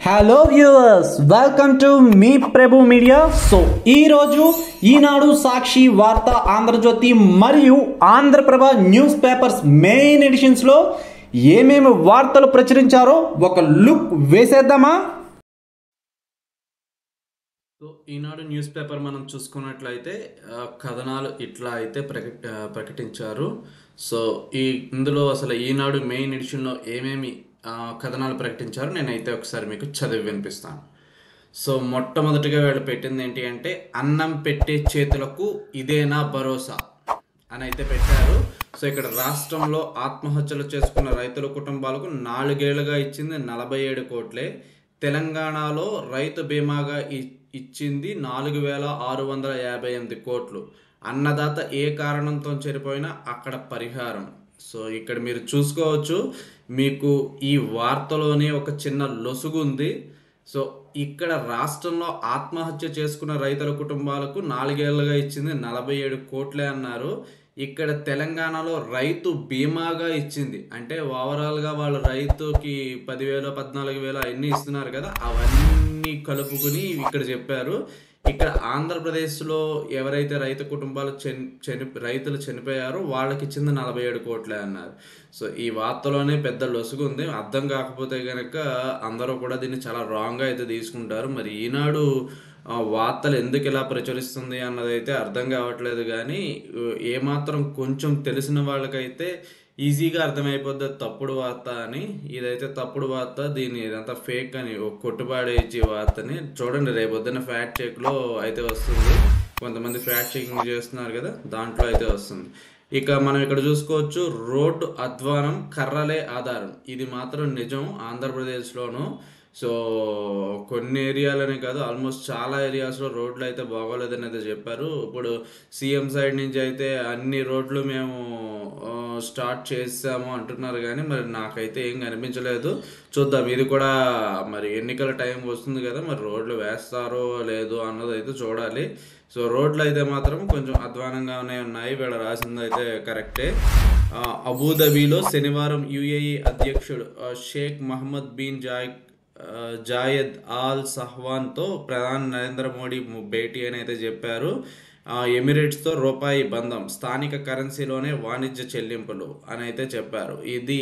Hello viewers, welcome to మీ Prabhu media. So ఈరోజు ఈనాడు, సాక్షి, వార్త, ఆంధ్రజ్యోతి మరియు ఆంధ్రప్రభ న్యూస్ పేపర్స్ మెయిన్ ఎడిషన్స్లో ఏమేమి వార్తలు ప్రచురించారో ఒక లుక్ వేసేద్దామా? సో ఈనాడు న్యూస్ పేపర్ మనం చూసుకున్నట్లయితే కథనాలు ఇట్లా అయితే ప్రకటించారు. సో ఇందులో అసలు ఈనాడు మెయిన్ ఎడిషన్లో ఏమేమి కథనాలు ప్రకటించారు నేనైతే ఒకసారి మీకు చదివి వినిపిస్తాను. సో మొట్టమొదటిగా వీళ్ళు పెట్టింది ఏంటి అంటే, అన్నం పెట్టే చేతులకు ఇదేనా భరోసా అని అయితే పెట్టారు. సో ఇక్కడ రాష్ట్రంలో ఆత్మహత్యలు చేసుకున్న రైతుల కుటుంబాలకు 4 ఏళ్లుగా ఇచ్చింది 47 కోట్లే. తెలంగాణలో రైతు బీమాగా ఇచ్చింది 4658 కోట్లు. అన్నదాత ఏ కారణంతో చనిపోయినా అక్కడ పరిహారం. సో ఇక్కడ మీరు చూసుకోవచ్చు, మీకు ఈ వార్తలోనే ఒక చిన్న లొసుగు ఉంది. సో ఇక్కడ రాష్ట్రంలో ఆత్మహత్య చేసుకున్న రైతుల కుటుంబాలకు 4 ఏళ్లుగా ఇచ్చింది 47 కోట్లే అన్నారు. ఇక్కడ తెలంగాణలో రైతు బీమాగా ఇచ్చింది అంటే ఓవరాల్గా వాళ్ళు రైతుకి 10,000 14,000 అన్నీ ఇస్తున్నారు కదా, అవన్నీ కలుపుకుని ఇక్కడ చెప్పారు. ఇక్కడ ఆంధ్రప్రదేశ్లో ఎవరైతే రైతు కుటుంబాలు రైతులు చనిపోయారో వాళ్ళకి ఇచ్చింది 47 కోట్లే అన్నారు. సో ఈ వార్తలోనే పెద్ద లొసుగు ఉంది. అర్థం కాకపోతే కనుక అందరూ కూడా దీన్ని చాలా రాంగ్గా అయితే తీసుకుంటారు. మరి ఈనాడు వార్తలు ఎందుకు ఇలా ప్రచురిస్తుంది అన్నదైతే అర్థం కావట్లేదు. కానీ ఏమాత్రం కొంచెం తెలిసిన వాళ్ళకైతే ఈజీగా అర్థమైపోద్ది తప్పుడు వార్త అని. ఇదైతే తప్పుడు వార్త, దీన్ని ఇదంతా ఫేక్ అని కొట్టుబాడేసి వార్తని చూడండి. రేపొద్దున ఫ్యాక్ట్ చెక్లో అయితే వస్తుంది, కొంతమంది ఫ్యాక్ట్ చెకింగ్ చేస్తున్నారు కదా, దాంట్లో అయితే వస్తుంది. ఇక మనం ఇక్కడ చూసుకోవచ్చు, రోడ్డు అధ్వానం కర్రలే ఆధారం. ఇది మాత్రం నిజం ఆంధ్రప్రదేశ్లోను. సో కొన్ని ఏరియాలనే కాదు, ఆల్మోస్ట్ చాలా ఏరియాస్లో రోడ్లు అయితే బాగోలేదని అయితే చెప్పారు. ఇప్పుడు సీఎం సైడ్ నుంచి అయితే అన్ని రోడ్లు మేము స్టార్ట్ చేసాము అంటున్నారు. కానీ మరి నాకైతే ఏం కనిపించలేదు. చూద్దాం, ఇది కూడా మరి ఎన్నికల టైం వస్తుంది కదా, మరి రోడ్లు వేస్తారో లేదో అన్నది అయితే చూడాలి. సో రోడ్లు అయితే మాత్రం కొంచెం అధ్వానంగానే ఉన్నాయి. వీళ్ళ రాసింది అయితే కరెక్టే. అబుదాబిలో శనివారం యుఏఈ అధ్యక్షుడు Sheikh Mohammed bin Zayed Al సహ్వాన్తో ప్రధాని నరేంద్ర మోడీ భేటీ అని అయితే చెప్పారు. ఎమిరేట్స్తో రూపాయి బంధం, స్థానిక కరెన్సీలోనే వాణిజ్య చెల్లింపులు అని అయితే చెప్పారు. ఇది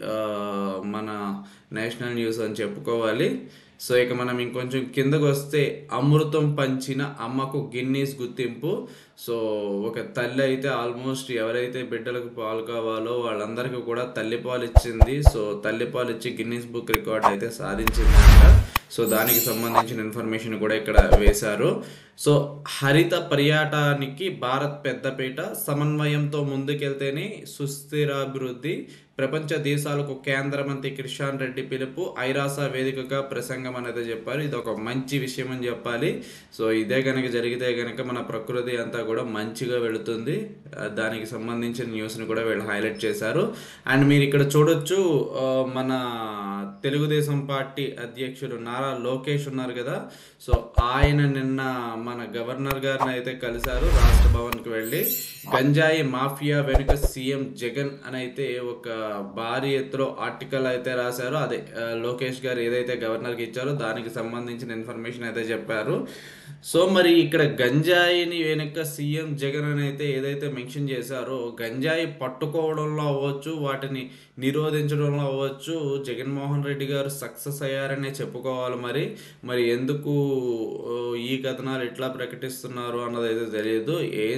మన నేషనల్ న్యూస్ అని చెప్పుకోవాలి. సో ఇక మనం ఇంకొంచెం కిందకు వస్తే, అమృతం పంచిన అమ్మకు గిన్నీస్ గుర్తింపు. సో ఒక తల్లి అయితే ఆల్మోస్ట్ ఎవరైతే బిడ్డలకు పాలు కావాలో వాళ్ళందరికీ కూడా తల్లిపాలు ఇచ్చింది. సో తల్లిపాలు ఇచ్చి గిన్నీస్ బుక్ రికార్డ్ అయితే సాధించిందంట. సో దానికి సంబంధించిన ఇన్ఫర్మేషన్ కూడా ఇక్కడ వేశారు. సో హరిత పర్యాటనానికి భారత్ పెద్దపీట, సమన్వయంతో ముందుకెళ్తేనే సుస్థిరాభివృద్ధి, ప్రపంచ దేశాలకు కేంద్ర మంత్రి కిషన్ రెడ్డి పిలుపు, ఐరాస వేదికగా ప్రసంగం అనేది చెప్పారు. ఇది ఒక మంచి విషయం అని చెప్పాలి. సో ఇదే కనుక జరిగితే కనుక మన ప్రకృతి అంతా కూడా మంచిగా వెళుతుంది. దానికి సంబంధించిన న్యూస్ని కూడా వీళ్ళు హైలైట్ చేశారు. అండ్ మీరు ఇక్కడ చూడొచ్చు, మన తెలుగుదేశం పార్టీ అధ్యక్షుడు నారా లోకేష్ ఉన్నారు కదా, సో ఆయన నిన్న మన గవర్నర్ గారిని అయితే కలిశారు రాష్ట్ర భవన్కి వెళ్ళి. గంజాయి మాఫియా వెనుక సీఎం జగన్ అని అయితే ఒక భారీ ఎత్తులో ఆర్టికల్ అయితే రాశారు. అదే లోకేష్ గారు ఏదైతే గవర్నర్కి ఇచ్చారో దానికి సంబంధించిన ఇన్ఫర్మేషన్ అయితే చెప్పారు. సో మరి ఇక్కడ గంజాయిని వెనుక సీఎం జగన్ అని అయితే ఏదైతే మెన్షన్ చేశారో, గంజాయి పట్టుకోవడంలో అవ్వచ్చు, వాటిని నిరోధించడంలో అవ్వచ్చు, జగన్మోహన్ రెడ్డి గారు సక్సెస్ అయ్యారనే చెప్పుకోవాలి. మరి ఎందుకు ఈ కథనాలు ఇట్లా ప్రకటిస్తున్నారు అన్నది అయితే తెలియదు.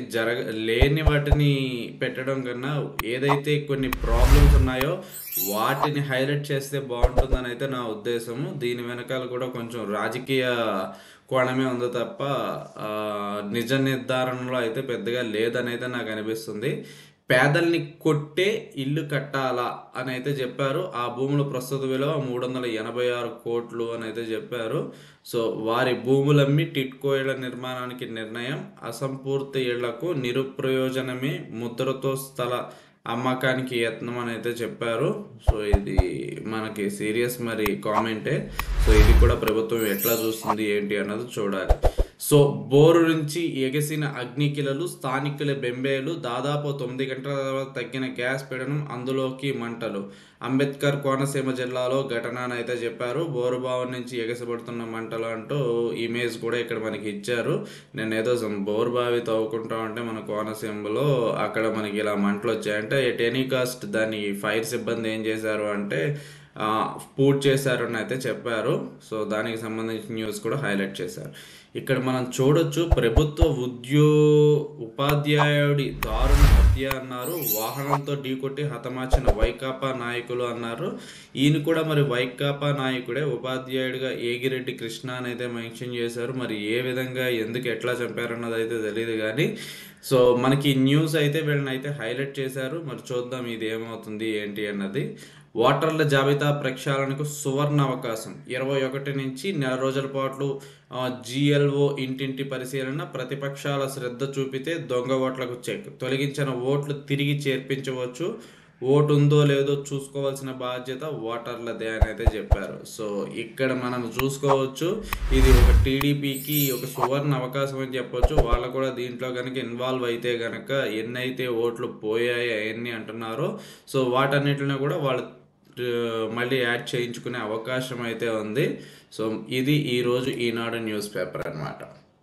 లేని వాటిని పెట్టడం కన్నా ఏదైతే కొన్ని ప్రాబ్లమ్స్ ఉన్నాయో వాటిని హైలైట్ చేస్తే బాగుంటుందని అయితే నా ఉద్దేశము. దీని వెనకాల కూడా కొంచెం రాజకీయ కోణమే ఉంది తప్ప నిజ నిర్ధారణలో అయితే పెద్దగా లేదని అయితే నాకు అనిపిస్తుంది. పేదల్ని కొట్టే ఇల్లు కట్టాలా అని అయితే చెప్పారు. ఆ భూముల ప్రస్తుత విలువ 386 కోట్లు అని అయితే చెప్పారు. సో వారి భూములమ్మి టిట్కో ఇళ్ల నిర్మాణానికి నిర్ణయం, అసంపూర్తి ఇళ్లకు నిరుప్రయోజనమే ముద్రతో స్థల అమ్మకానికి యత్నం అని అయితే చెప్పారు. సో ఇది మనకి సీరియస్ మరి కామెంటే. సో ఇది కూడా ప్రభుత్వం ఎట్లా చూస్తుంది ఏంటి అన్నది చూడాలి. సో బోరు నుంచి ఎగసిన అగ్నికిలలు, స్థానికుల బెంబేలు, దాదాపు 9 గంటల తర్వాత తగ్గిన గ్యాస్ పీడనం, అందులోకి మంటలు. అంబేద్కర్ కోనసీమ జిల్లాలో ఘటన అని అయితే చెప్పారు. బోరుబావి నుంచి ఎగసిపడుతున్న మంటలు అంటూ ఇమేజ్ కూడా ఇక్కడ మనకి ఇచ్చారు. నేను ఏదో బోరుబావి తవ్వుకుంటా ఉంటే మన కోనసీమలో అక్కడ మనకి ఇలా మంటలు వచ్చాయి. అంటే ఎట్ ఎనీ కాస్ట్ దాని ఫైర్ సిబ్బంది ఏం చేశారు అంటే పూర్తి చేశారని అయితే చెప్పారు. సో దానికి సంబంధించిన న్యూస్ కూడా హైలైట్ చేశారు. ఇక్కడ మనం చూడొచ్చు, ప్రభుత్వ ఉపాధ్యాయుడి దారుణ హత్య అన్నారు. వాహనంతో ఢీకొట్టి హతమార్చిన వైకాపా నాయకులు అన్నారు. ఈయన కూడా మరి వైకాపా నాయకుడే, ఉపాధ్యాయుడిగా ఏగిరెడ్డి కృష్ణ అని అయితే మెన్షన్ చేశారు. మరి ఏ విధంగా ఎందుకు ఎట్లా చంపారన్నది అయితే తెలియదు కానీ సో మనకి న్యూస్ అయితే వీళ్ళని అయితే హైలైట్ చేశారు. మరి చూద్దాం ఇది ఏమవుతుంది ఏంటి అన్నది. ఓటర్ల జాబితా ప్రక్షాళనకు సువర్ణ అవకాశం. 21 నుంచి నెల రోజుల పాటు జిఎల్ఓ ఇంటింటి పరిశీలన. ప్రతిపక్షాల శ్రద్ధ చూపితే దొంగ ఓట్లకు చెక్. తొలగించిన ఓట్లు తిరిగి చేర్పించవచ్చు. ఓటు ఉందో లేదో చూసుకోవాల్సిన బాధ్యత ఓటర్లదే అని అయితే చెప్పారు. సో ఇక్కడ మనం చూసుకోవచ్చు, ఇది ఒక టీడీపీకి ఒక సువర్ణ అవకాశం అని చెప్పొచ్చు. వాళ్ళు కూడా దీంట్లో కనుక ఇన్వాల్వ్ అయితే కనుక ఎన్నైతే ఓట్లు పోయాయి అవన్నీ అంటున్నారో సో వాటన్నిటిని కూడా వాళ్ళు మళ్ళీ యాడ్ చేయించుకునే అవకాశం అయితే ఉంది. సో ఇది ఈరోజు ఈనాడు న్యూస్ పేపర్ అన్నమాట.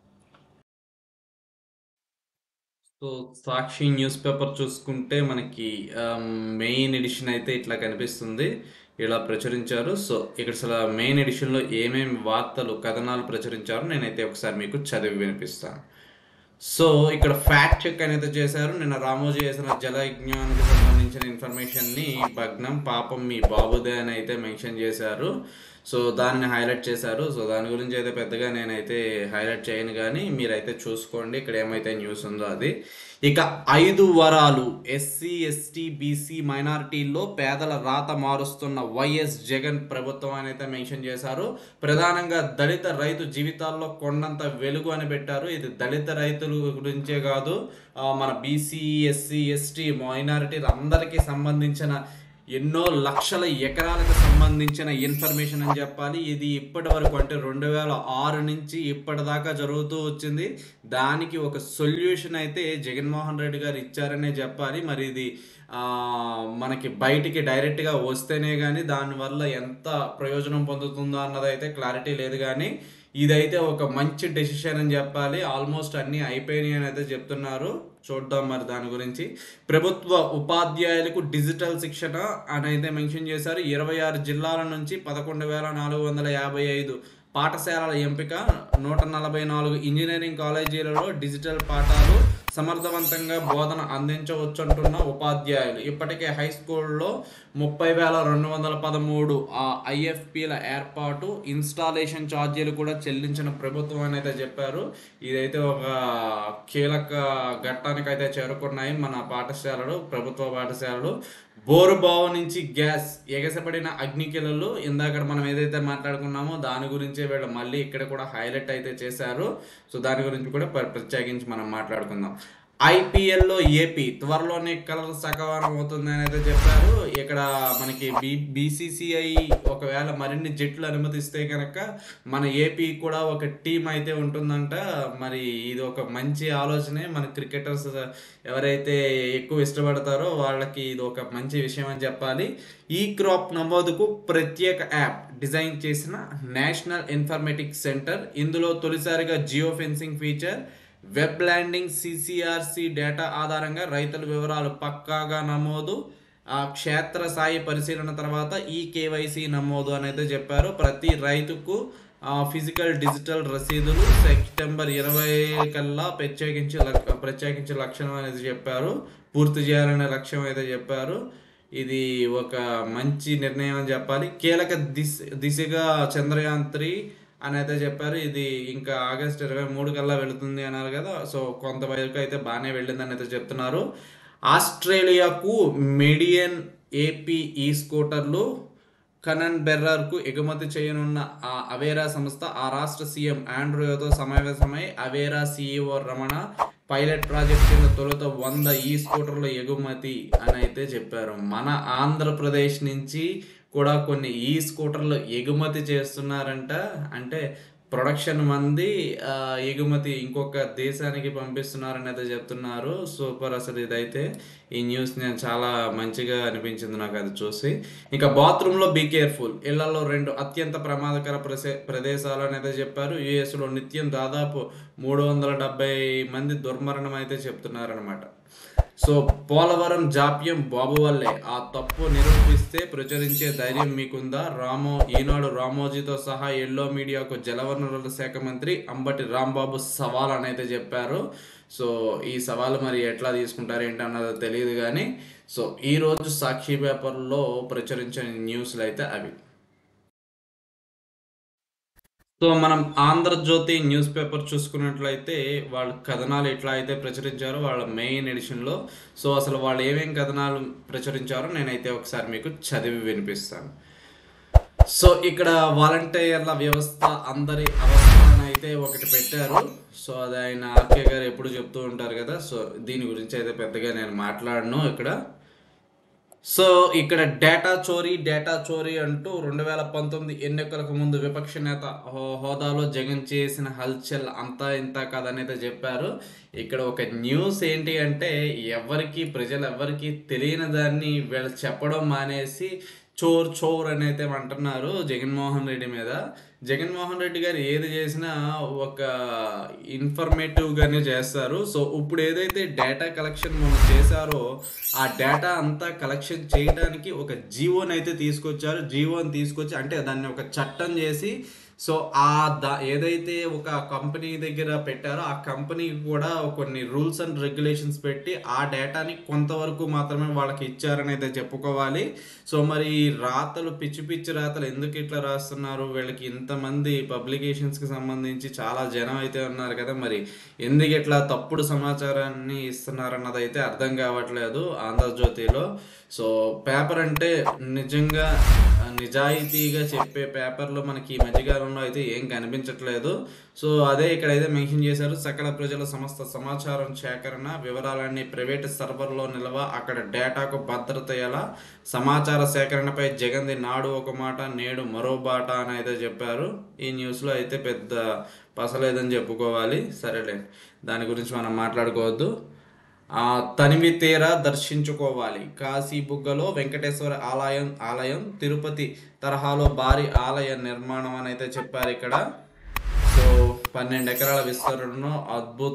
సో సాక్షి న్యూస్ పేపర్ చూసుకుంటే మనకి మెయిన్ ఎడిషన్ అయితే ఇట్లా కనిపిస్తుంది, ఇలా ప్రచురించారు. సో ఇక్కడ అసలు మెయిన్ ఎడిషన్లో ఏమేమి వార్తలు కథనాలు ప్రచురించారో నేనైతే ఒకసారి మీకు చదివి వినిపిస్తాను. సో ఇక్కడ ఫ్యాక్ట్ చెక్ అనేది చేశారు. నిన్న రామోజీ చేసిన జలయజ్ఞానికి సంబంధించిన ఇన్ఫర్మేషన్ని భగ్నం, పాపం మీ బాబుదే అని అయితే మెన్షన్ చేశారు. సో దాన్ని హైలైట్ చేశారు. సో దాని గురించి అయితే పెద్దగా నేనైతే హైలైట్ చేయను, కానీ మీరైతే చూసుకోండి ఇక్కడ ఏమైతే న్యూస్ ఉందో అది. ఇక 5 వరాలు ఎస్సీ ఎస్టీ బీసీ మైనారిటీల్లో పేదల రాత మారుస్తున్న వైఎస్ జగన్ ప్రభుత్వం అని అయితే మెన్షన్ చేశారు. ప్రధానంగా దళిత రైతు జీవితాల్లో కొండంత వెలుగు అని పెట్టారు. ఇది దళిత రైతుల గురించే కాదు, మన బీసీ ఎస్సీ ఎస్టీ మైనారిటీలు అందరికీ సంబంధించిన ఎన్నో లక్షల ఎకరాలకు సంబంధించిన ఇన్ఫర్మేషన్ అని చెప్పాలి. ఇది ఇప్పటి వరకు అంటే 2006 నుంచి ఇప్పటిదాకా జరుగుతూ వచ్చింది. దానికి ఒక సొల్యూషన్ అయితే జగన్మోహన్ రెడ్డి గారు ఇచ్చారనే చెప్పాలి. మరి ఇది మనకి బయటికి డైరెక్ట్గా వస్తేనే కానీ దానివల్ల ఎంత ప్రయోజనం పొందుతుందో అన్నది అయితే క్లారిటీ లేదు, కానీ ఇదైతే ఒక మంచి డెసిషన్ అని చెప్పాలి. ఆల్మోస్ట్ అన్నీ అయిపోయినాయి అని అయితే చెప్తున్నారు. చూద్దాం మరి దాని గురించి. ప్రభుత్వ ఉపాధ్యాయులకు డిజిటల్ శిక్షణ అని అయితే మెన్షన్ చేశారు. 26 జిల్లాల నుంచి 11,455 పాఠశాలల ఎంపిక. 144 ఇంజనీరింగ్ కాలేజీలలో డిజిటల్ పాఠాలు సమర్థవంతంగా బోధన అందించవచ్చంటున్న ఉపాధ్యాయులు. ఇప్పటికే హై స్కూల్లో 30,213 ఐఎఫ్పీల ఏర్పాటు, ఇన్స్టాలేషన్ ఛార్జీలు కూడా చెల్లించిన ప్రభుత్వం అని అయితే చెప్పారు. ఇదైతే ఒక కీలక ఘట్టానికైతే చేరుకున్నాయి మన పాఠశాలలు, ప్రభుత్వ పాఠశాలలు. బోరుబావు నుంచి గ్యాస్, ఎగసపడిన అగ్నికిలలు, ఇందాక మనం ఏదైతే మాట్లాడుకున్నామో దాని గురించే వీళ్ళు మళ్ళీ ఇక్కడ కూడా హైలైట్ అయితే చేశారు. సో దాని గురించి కూడా ప్రత్యేకించి మనం మాట్లాడుకుందాం. ఐపీఎల్లో ఏపీ త్వరలోనే కలర్ సకవారం అవుతుందని అయితే చెప్పారు. ఇక్కడ మనకి బీసీసీఐ ఒకవేళ మరిన్ని జట్లు అనుమతిస్తే కనుక మన ఏపీ కూడా ఒక టీం అయితే ఉంటుందంట. మరి ఇది ఒక మంచి ఆలోచనే. మన క్రికెటర్స్ ఎవరైతే ఎక్కువ ఇష్టపడతారో వాళ్ళకి ఇది ఒక మంచి విషయం అని చెప్పాలి. ఈ క్రాప్ నమోదుకు ప్రత్యేక యాప్ డిజైన్ చేసిన నేషనల్ ఇన్ఫర్మేటిక్స్ సెంటర్. ఇందులో తొలిసారిగా geo fencing feature, web landing, CCRC data ఆధారంగా రైతుల వివరాలు పక్కాగా నమోదు, క్షేత్రస్థాయి పరిశీలన తర్వాత ఈ కేవైసీ నమోదు అని అయితే చెప్పారు. ప్రతి రైతుకు ఫిజికల్ డిజిటల్ రసీదులు సెప్టెంబర్ 20 కల్లా ప్రత్యేకించి లక్ష్యం అనేది చెప్పారు, పూర్తి చేయాలనే లక్ష్యం అయితే చెప్పారు. ఇది ఒక మంచి నిర్ణయం అని చెప్పాలి. కీలక దిశగా చంద్రయాన్ 3 అని అయితే చెప్పారు. ఇది ఇంకా ఆగస్టు 23 కల్లా వెళుతుంది అన్నారు కదా. సో కొంతవరకు అయితే బాగానే వెళ్ళిందని అయితే చెప్తున్నారు. ఆస్ట్రేలియాకు మెడియన్ ఏపీ ఈ స్కూటర్లు కనన్ బెర్రర్కు ఎగుమతి చేయనున్న అవేరా సంస్థ ఆ రాష్ట్ర సీఎం ఆండ్రూతో సమావేశమై Avera CEO Ramana pilot project కింద తొలుత 100 ఈ స్కూటర్ల ఎగుమతి అని అయితే చెప్పారు. మన ఆంధ్రప్రదేశ్ నుంచి కూడా కొన్ని ఈ స్కూటర్లు ఎగుమతి చేస్తున్నారంట. అంటే ప్రొడక్షన్ మంది ఎగుమతి ఇంకొక దేశానికి పంపిస్తున్నారని అయితే చెప్తున్నారు. సూపర్ అసలు ఇదైతే. ఈ న్యూస్ నేను చాలా మంచిగా అనిపించింది నాకు అది చూసి. ఇంకా బాత్రూంలో బీ కేర్ఫుల్. ఇళ్లలో 2 అత్యంత ప్రమాదకర ప్రదేశాలు అనేది చెప్పారు. యుఎస్లో నిత్యం దాదాపు 370 మంది దుర్మరణం అయితే చెప్తున్నారనమాట. సో పోలవరం జాప్యం బాబు వల్లే, ఆ తప్పు నిరూపిస్తే ప్రచురించే ధైర్యం మీకుందా? ఈనాడు రామోజీతో సహా ఎల్లో మీడియాకు జలవనరుల శాఖ మంత్రి అంబటి రాంబాబు సవాల్ అనేది చెప్పారు. సో ఈ సవాలు మరి ఎట్లా తీసుకుంటారు ఏంటి అన్నది తెలియదు కానీ, సో ఈరోజు సాక్షి పేపర్లో ప్రచురించిన న్యూస్లు అయితే అవి. సో మనం ఆంధ్రజ్యోతి న్యూస్ పేపర్ చూసుకున్నట్లయితే వాళ్ళ కథనాలు ఎట్లా అయితే ప్రచురించారో వాళ్ళ మెయిన్ ఎడిషన్లో. సో అసలు వాళ్ళు ఏమేం కథనాలు ప్రచురించారో నేనైతే ఒకసారి మీకు చదివి వినిపిస్తాను. సో ఇక్కడ వాలంటీర్ల వ్యవస్థ అందరి అవసరం అయితే ఒకటి పెట్టారు. సో అది ఆయన ఆర్కే గారు ఎప్పుడు చెప్తూ ఉంటారు కదా. సో దీని గురించి అయితే పెద్దగా నేను మాట్లాడను ఇక్కడ. సో ఇక్కడ డేటా చోరీ అంటూ 2019 ఎన్నికలకు ముందు విపక్ష నేత హోదాలో జగన్ చేసిన హల్చల్ అంతా ఇంత కాదనైతే చెప్పారు. ఇక్కడ ఒక న్యూస్ ఏంటి అంటే, ప్రజలు ఎవరికి తెలియని దాన్ని వీళ్ళు చెప్పడం మానేసి చోర్ అని అయితే అంటున్నారు జగన్మోహన్ రెడ్డి మీద. జగన్మోహన్ రెడ్డి గారు ఏది చేసినా ఒక ఇన్ఫర్మేటివ్గానే చేస్తారు. సో ఇప్పుడు ఏదైతే డేటా కలెక్షన్ మనం చేశారో ఆ డేటా అంతా కలెక్షన్ చేయడానికి ఒక జీవోని తీసుకొచ్చి అంటే దాన్ని ఒక చట్టం చేసి, సో ఏదైతే ఒక కంపెనీ దగ్గర పెట్టారో ఆ కంపెనీకి కూడా కొన్ని రూల్స్ అండ్ రెగ్యులేషన్స్ పెట్టి ఆ డేటాని కొంతవరకు మాత్రమే వాళ్ళకి ఇచ్చారని అయితే చెప్పుకోవాలి. సో మరి రాతలు పిచ్చి రాతలు ఎందుకు ఇట్లా రాస్తున్నారు? వీళ్ళకి ఇంతమంది పబ్లికేషన్స్కి సంబంధించి చాలా జనం అయితే ఉన్నారు కదా, మరి ఎందుకు ఇట్లా తప్పుడు సమాచారాన్ని ఇస్తున్నారన్నది అయితే అర్థం కావట్లేదు ఆంధ్రజ్యోతిలో. సో పేపర్ అంటే నిజంగా నిజాయితీగా చెప్పే పేపర్లు మనకి ఈ మధ్యకాలంలో అయితే ఏం కనిపించట్లేదు. సో అదే ఇక్కడైతే మెన్షన్ చేశారు. సకల ప్రజల సమస్త సమాచారం సేకరణ వివరాలన్నీ ప్రైవేట్ సర్వర్లో నిల్వ, అక్కడ డేటాకు భద్రత ఎలా? సమాచార సేకరణపై జగన్ది నాడు ఒక మాట నేడు మరో బాట అని అయితే చెప్పారు. ఈ న్యూస్లో అయితే పెద్ద పసలేదని చెప్పుకోవాలి. సరేలే, దాని గురించి మనం మాట్లాడుకోవద్దు. తనివి తీరా దర్శించుకోవాలి. కాశీబుగ్గలో వెంకటేశ్వర ఆలయం తిరుపతి తరహాలో భారీ ఆలయ నిర్మాణం అని అయితే చెప్పారు ఇక్కడ. సో 12 ఎకరాల విస్తరణలో అద్భుత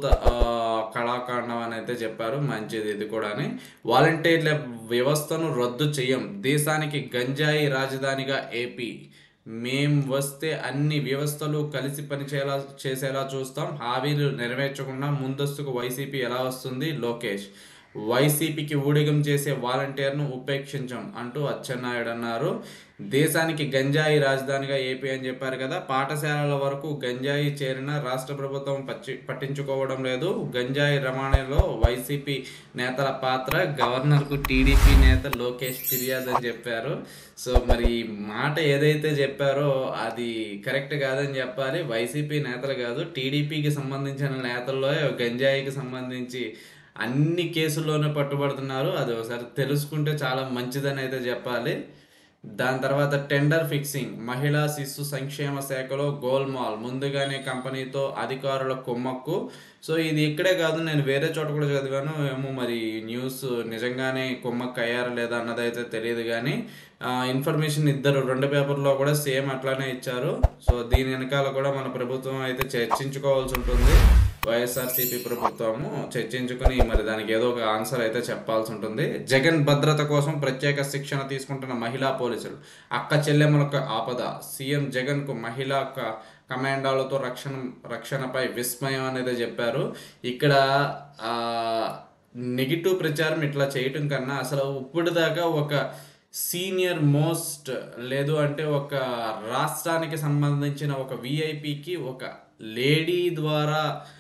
కళాఖండం అని అయితే చెప్పారు. మంచిది ఇది కూడా. వాలంటీర్ల వ్యవస్థను రద్దు చేయం, దేశానికి గంజాయి రాజధానిగా ఏపీ, మేం వస్తే అన్ని వ్యవస్థలు కలిసి చేసేలా చూస్తాం, హామీలు నెరవేర్చకుండా ముందస్తుకు వైసీపీ ఎలా వస్తుంది? లోకేష్. వైసీపీకి ఊడిగం చేసే వాలంటీర్ను ఉపేక్షించం అంటూ అచ్చెన్నాయుడు అన్నారు. దేశానికి గంజాయి రాజధానిగా ఏపీ అని చెప్పారు కదా. పాఠశాలల వరకు గంజాయి చేరిన రాష్ట్ర ప్రభుత్వం పట్టించుకోవడం లేదు. గంజాయి రవాణాలో వైసీపీ నేతల పాత్ర, గవర్నర్కు టీడీపీ నేత లోకేష్ ఫిర్యాదు అని చెప్పారు. సో మరి మాట ఏదైతే చెప్పారో అది కరెక్ట్ కాదని చెప్పాలి. వైసీపీ నేతలు కాదు, టీడీపీకి సంబంధించిన నేతల్లో గంజాయికి సంబంధించి అన్ని కేసుల్లోనే పట్టుబడుతున్నారు. అది ఒకసారి తెలుసుకుంటే చాలా మంచిదని అయితే చెప్పాలి. దాని తర్వాత టెండర్ ఫిక్సింగ్, మహిళా శిశు సంక్షేమ శాఖలో గోల్మాల్, ముందుగానే కంపెనీతో అధికారుల కుమ్మక్కు. సో ఇది ఇక్కడే కాదు, నేను వేరే చోట కూడా చదివాను. ఏమో మరి న్యూస్ నిజంగానే కుమ్మక్కు అయ్యారా లేదా అన్నది అయితే తెలియదు కానీ ఇన్ఫర్మేషన్ 2 పేపర్లో కూడా సేమ్ అట్లానే ఇచ్చారు. సో దీని వెనకాల కూడా మన ప్రభుత్వం అయితే చర్చించుకోవాల్సి ఉంటుంది. వైఎస్ఆర్సీపీ ప్రభుత్వము చర్చించుకుని మరి దానికి ఏదో ఒక ఆన్సర్ అయితే చెప్పాల్సి ఉంటుంది. జగన్ భద్రత కోసం ప్రత్యేక శిక్షణ తీసుకుంటున్న మహిళా పోలీసులు, అక్క చెల్లెమ్మలకు ఆపద, సీఎం జగన్కు మహిళా కమాండోలతో రక్షణపై విస్మయం అనేది చెప్పారు. ఇక్కడ నెగిటివ్ ప్రచారం ఇట్లా చేయటం కన్నా అసలు ఇప్పటిదాకా ఒక సీనియర్ మోస్ట్ లేదు అంటే ఒక రాష్ట్రానికి సంబంధించిన ఒక విఐపికి ఒక లేడీ ద్వారా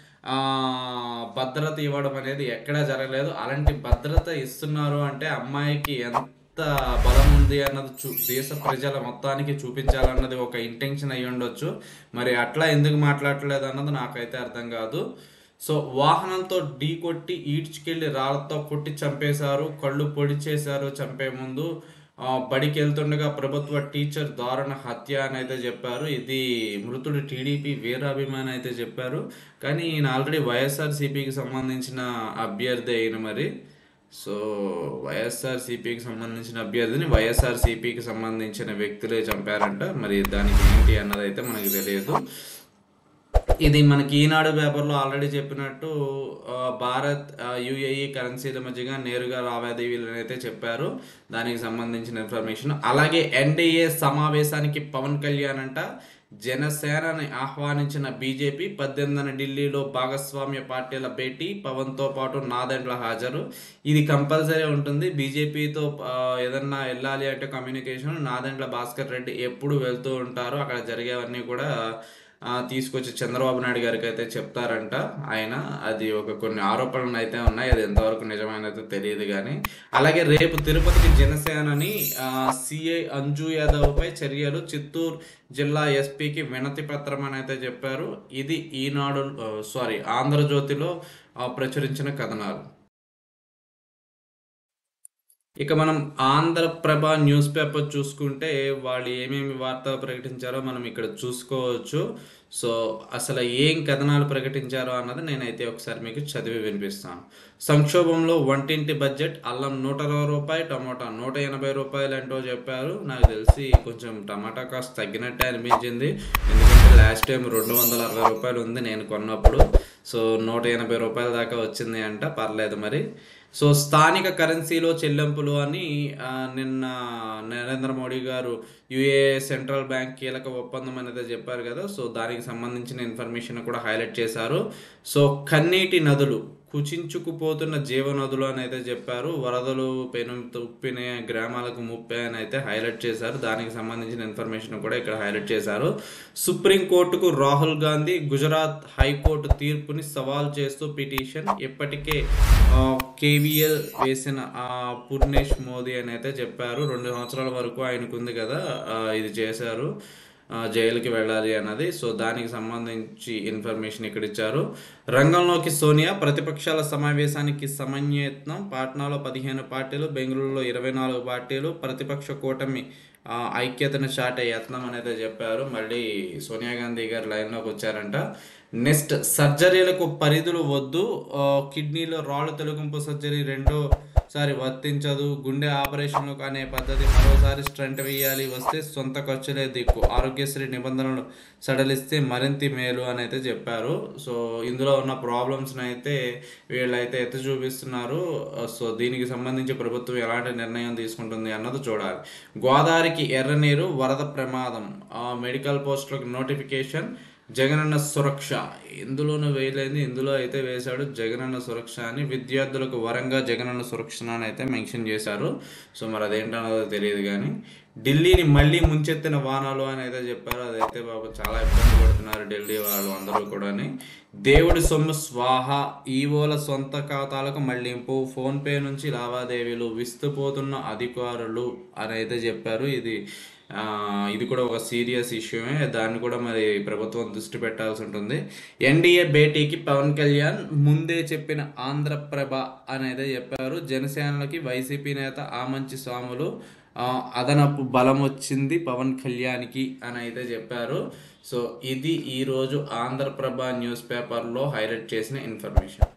భద్రత ఇవ్వడం అనేది ఎక్కడా జరగలేదు. అలాంటి భద్రత ఇస్తున్నారు అంటే అమ్మాయికి ఎంత బలం ఉంది అన్నది దేశ ప్రజల మొత్తానికి చూపించాలన్నది ఒక ఇంటెన్షన్ అయ్యి ఉండొచ్చు. మరి అట్లా ఎందుకు మాట్లాడలేదు అన్నది నాకైతే అర్థం కాదు. సో వాహనంతో ఢీ కొట్టి ఈడ్చుకెళ్ళి రాళ్లతో కొట్టి చంపేశారు, కళ్ళు పొడి చేశారు చంపే ముందు. బడికి వెళ్తుండగా ప్రభుత్వ టీచర్ దారుణ హత్య అని అయితే చెప్పారు. ఇది మృతుడు టీడీపీ వీరాభిమాని అయితే చెప్పారు. కానీ ఈయన ఆల్రెడీ వైఎస్ఆర్సీపీకి సంబంధించిన అభ్యర్థి అయిన మరి. సో వైఎస్ఆర్సీపీకి సంబంధించిన అభ్యర్థిని వైఎస్ఆర్సీపీకి సంబంధించిన వ్యక్తులే చంపారంట. మరి దానికి ఏంటి అన్నది అయితే మనకి తెలియదు. ఇది మనకి ఈనాడు పేపర్లో ఆల్రెడీ చెప్పినట్టు భారత్ యుఏఈ కరెన్సీల మధ్యగా నేరుగా లావాదేవీలు అయితే చెప్పారు. దానికి సంబంధించిన ఇన్ఫర్మేషన్. అలాగే ఎన్డీఏ సమావేశానికి పవన్ కళ్యాణ్ అంట జనసేనని ఆహ్వానించిన బీజేపీ 18న ఢిల్లీలో భాగస్వామ్య పార్టీల భేటీ, పవన్తో పాటు నాదెండ్ల హాజరు. ఇది కంపల్సరీ ఉంటుంది. బీజేపీతో ఏదన్నా వెళ్ళాలి అంటే కమ్యూనికేషన్ నాదెండ్ల భాస్కర్ రెడ్డి ఎప్పుడు వెళ్తూ ఉంటారు. అక్కడ జరిగేవన్నీ కూడా తీసుకొచ్చి చంద్రబాబు నాయుడు గారికి అయితే చెప్తారంట ఆయన. అది కొన్ని ఆరోపణలు అయితే ఉన్నాయి, అది ఎంతవరకు నిజమైనదో తెలియదు కానీ. అలాగే రేపు తిరుపతికి జనసేనని సిఐ అంజు యాదవ్ పై చర్యలు, చిత్తూరు జిల్లా ఎస్పీకి వినతి పత్రం అని అయితే చెప్పారు. ఇది ఈనాడు ఆంధ్రజ్యోతిలో ప్రచురించిన కథనాలు. ఇక మనం ఆంధ్రప్రభ న్యూస్ పేపర్ చూసుకుంటే వాళ్ళు ఏమేమి వార్తలు ప్రకటించారో మనం ఇక్కడ చూసుకోవచ్చు. సో అసలు ఏం కథనాలు ప్రకటించారో అన్నది నేనైతే ఒకసారి మీకు చదివి వినిపిస్తాను. సంక్షోభంలో వంటింటి బడ్జెట్, అల్లం 120 రూపాయలు, టమాటా 180 రూపాయలు అంటూ చెప్పారు. నాకు తెలిసి కొంచెం టమాటా కాస్ట్ తగ్గినట్టే అనిపించింది. ఎందుకంటే లాస్ట్ టైం 260 రూపాయలు ఉంది నేను కొన్నప్పుడు. సో 180 రూపాయల దాకా వచ్చింది అంట. పర్లేదు మరి. సో స్థానిక కరెన్సీలో చెల్లింపులు అని నిన్న నరేంద్ర మోడీ గారు యుఏ సెంట్రల్ బ్యాంక్ కీలక ఒప్పందం అనేది చెప్పారు కదా. సో దానికి సంబంధించిన ఇన్ఫర్మేషన్ కూడా హైలైట్ చేశారు. సో కన్నీటి నదులు, కుచించుకుపోతున్న జీవనదులు అని అయితే చెప్పారు. వరదలు పెనుతుప్పిన గ్రామాలకు ముప్పే అని అయితే హైలైట్ చేశారు. దానికి సంబంధించిన ఇన్ఫర్మేషన్ కూడా ఇక్కడ హైలైట్ చేశారు. సుప్రీంకోర్టుకు రాహుల్ గాంధీ, గుజరాత్ హైకోర్టు తీర్పుని సవాల్ చేస్తూ పిటిషన్. ఇప్పటికే కేవీఎల్ వేసిన పూర్ణేష్ మోదీ అని అయితే చెప్పారు. 2 సంవత్సరాల వరకు ఆయనకుంది కదా, ఇది చేశారు, జైలుకి వెళ్ళాలి అన్నది. సో దానికి సంబంధించి ఇన్ఫర్మేషన్ ఇక్కడ ఇచ్చారు. రంగంలోకి సోనియా, ప్రతిపక్షాల సమావేశానికి సమన్వయత్నం. పాట్నాలో 15 పార్టీలు, బెంగళూరులో 24 పార్టీలు, ప్రతిపక్ష కూటమి ఐక్యతను చాటే యత్నం అనేది చెప్పారు. మళ్ళీ సోనియా గాంధీ గారు లైన్లోకి వచ్చారంట. నెక్స్ట్, సర్జరీలకు పరిధులు వద్దు, కిడ్నీలో రాళ్ళు తొలగింపు సర్జరీ రెండోసారి వర్తించదు, గుండె ఆపరేషన్లకు అనే పద్ధతి మరోసారి స్టంట్ వేయాలి వస్తే సొంత ఖర్చులే దిక్కు, ఆరోగ్యశ్రీ నిబంధనలు సడలిస్తే మరింత మేలు అని అయితే చెప్పారు. సో ఇందులో ఉన్న ప్రాబ్లమ్స్ని అయితే వీళ్ళైతే ఎత్తి చూపిస్తున్నారు. సో దీనికి సంబంధించి ప్రభుత్వం ఎలాంటి నిర్ణయం తీసుకుంటుంది అన్నది చూడాలి. గోదావరికి ఎర్రనీరు, వరద ప్రమాదం, మెడికల్ పోస్టులకు నోటిఫికేషన్, జగనన్న సురక్ష ఇందులోనూ వేయలేదు, ఇందులో అయితే వేశాడు జగనన్న సురక్ష అని. విద్యార్థులకు వరంగా జగనన్న సురక్ష అని అయితే మెన్షన్ చేశారు. సో మరి అదేంటన్నదో తెలియదు కానీ. ఢిల్లీని మళ్ళీ ముంచెత్తిన వానాలు అని అయితే చెప్పారు. అదైతే బాబు చాలా ఇబ్బంది పడుతున్నారు ఢిల్లీ వాళ్ళు అందరూ కూడా. దేవుడి సొమ్ము స్వాహ, ఈవోల సొంత ఖాతాలకు మళ్లింపు, ఫోన్పే నుంచి లావాదేవీలు, విస్తుపోతున్న అధికారులు అని అయితే చెప్పారు. ఇది కూడా ఒక సీరియస్ ఇష్యూనే. దాన్ని కూడా మరి ప్రభుత్వం దృష్టి పెట్టాల్సి ఉంటుంది. ఎన్డీఏ భేటీకి పవన్ కళ్యాణ్ ముందే చెప్పిన ఆంధ్రప్రభ అనేది చెప్పారు. జనసేనలకి వైసీపీ నేత ఆమంచి స్వాములు, అదనపు బలం వచ్చింది పవన్ కళ్యాణ్కి అని అయితే చెప్పారు. సో ఇది ఈరోజు ఆంధ్రప్రభ న్యూస్ పేపర్లో హైలైట్ చేసిన ఇన్ఫర్మేషన్.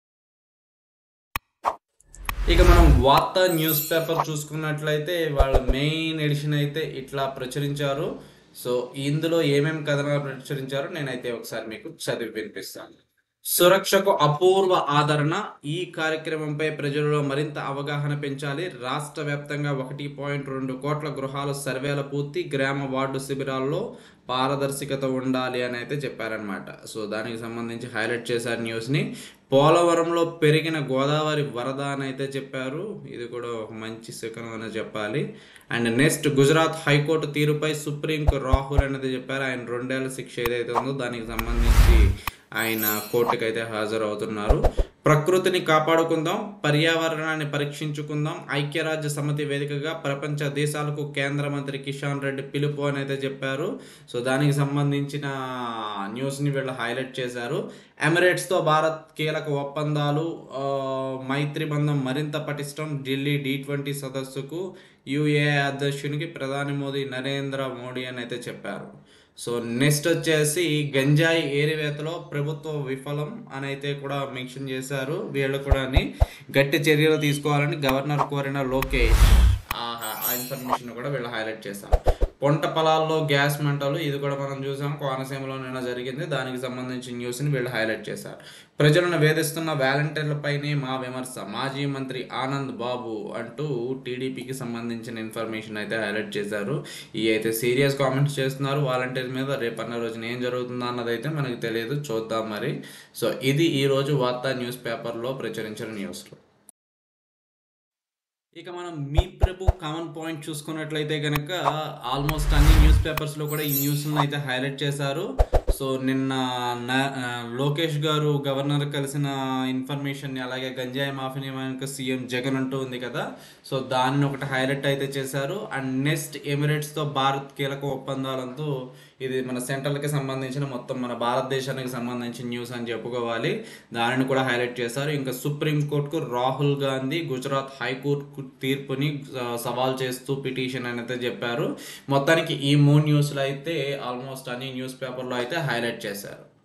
ఇక మనం వార్తా న్యూస్ పేపర్ చూసుకున్నట్లయితే వాళ్ళ మెయిన్ ఎడిషన్ అయితే ఇట్లా ప్రచురించారు. సో ఇందులో ఏమేమి కథనాలు ప్రచురించారో నేనైతే ఒకసారి మీకు చదివి వినిపిస్తాను. సురక్షకు అపూర్వ ఆదరణ, ఈ కార్యక్రమంపై ప్రజలలో మరింత అవగాహన పెంచాలి. రాష్ట్ర వ్యాప్తంగా 1.2 కోట్ల గృహాల సర్వేల పూర్తి, గ్రామ వార్డు శిబిరాల్లో పారదర్శకత ఉండాలి అని అయితే చెప్పారనమాట. సో దానికి సంబంధించి హైలైట్ చేశారు న్యూస్ని. పోలవరంలో పెరిగిన గోదావరి వరద అని అయితే చెప్పారు. ఇది కూడా ఒక మంచి శకనం అని చెప్పాలి. అండ్ నెక్స్ట్, గుజరాత్ హైకోర్టు తీరుపై సుప్రీంకు రాహుల్ అనేది చెప్పారు. ఆయన 2 ఏళ్ల శిక్ష ఏదైతే ఉందో దానికి సంబంధించి ఆయన కోర్టుకు అయితే హాజరవుతున్నారు. ప్రకృతిని కాపాడుకుందాం, పర్యావరణాన్ని పరీక్షించుకుందాం, ఐక్యరాజ్య సమితి వేదికగా ప్రపంచ దేశాలకు కేంద్ర మంత్రి కిషన్ రెడ్డి పిలుపు అని అయితే చెప్పారు. సో దానికి సంబంధించిన న్యూస్ని వీళ్ళు హైలైట్ చేశారు. ఎమిరేట్స్తో భారత్ కీలక ఒప్పందాలు, మైత్రి బంధం మరింత పటిష్టం, ఢిల్లీ G20 సదస్సుకు యుఏఏ అధ్యక్షునికి ప్రధాని నరేంద్ర మోడీ అని అయితే చెప్పారు. సో నెక్స్ట్ వచ్చేసి గంజాయి ఏరివేతలో ప్రభుత్వ విఫలం అని అయితే కూడా మెన్షన్ చేశారు. వీళ్ళు కూడా గట్టి చర్యలు తీసుకోవాలని గవర్నర్ కోరిన లోకేష్. ఆ ఇన్ఫర్మేషన్ కూడా వీళ్ళు హైలైట్ చేశారు. పొంట పొలాల్లో గ్యాస్ మంటలు, ఇది కూడా మనం చూసాం, కోనసీమలో నిన్న జరిగింది. దానికి సంబంధించిన న్యూస్ని వీళ్ళు హైలైట్ చేశారు. ప్రజలను వేధిస్తున్న వాలంటీర్లపైనే మా విమర్శ, మాజీ మంత్రి ఆనంద్ బాబు అంటూ టీడీపీకి సంబంధించిన ఇన్ఫర్మేషన్ అయితే హైలైట్ చేశారు. ఈ అయితే సీరియస్ కామెంట్స్ చేస్తున్నారు వాలంటీర్ మీద. రేపన్న రోజున ఏం జరుగుతుందో అన్నది అయితే మనకు తెలియదు, చూద్దాం మరి. సో ఇది ఈరోజు వార్తా న్యూస్ పేపర్లో ప్రచురించిన న్యూస్లో. ఇక మనం మీ ప్రభు కామన్ పాయింట్ చూసుకున్నట్లయితే కనుక ఆల్మోస్ట్ అన్ని న్యూస్ పేపర్స్లో కూడా ఈ న్యూస్లను అయితే హైలైట్ చేశారు. సో నిన్న లోకేష్ గారు గవర్నర్ కలిసిన ఇన్ఫర్మేషన్ని, అలాగే గంజాయి మాఫియా వెనుక సీఎం జగన్ అంటూ ఉంది కదా, సో దాన్ని ఒకటి హైలైట్ అయితే చేశారు. అండ్ నెక్స్ట్ ఎమిరేట్స్తో భారత్ కీలక ఒప్పందాలంతో, ఇది మన సెంట్రల్కి సంబంధించిన మొత్తం మన భారతదేశానికి సంబంధించిన న్యూస్ అని చెప్పుకోవాలి. దానిని కూడా హైలైట్ చేశారు. ఇంకా సుప్రీంకోర్టుకు రాహుల్ గాంధీ గుజరాత్ హైకోర్టు తీర్పుని సవాల్ చేస్తూ పిటిషన్ అని అయితే చెప్పారు. మొత్తానికి ఈ 3 న్యూస్లు అయితే ఆల్మోస్ట్ అన్ని న్యూస్ పేపర్లో అయితే హైలైట్ చేశారు.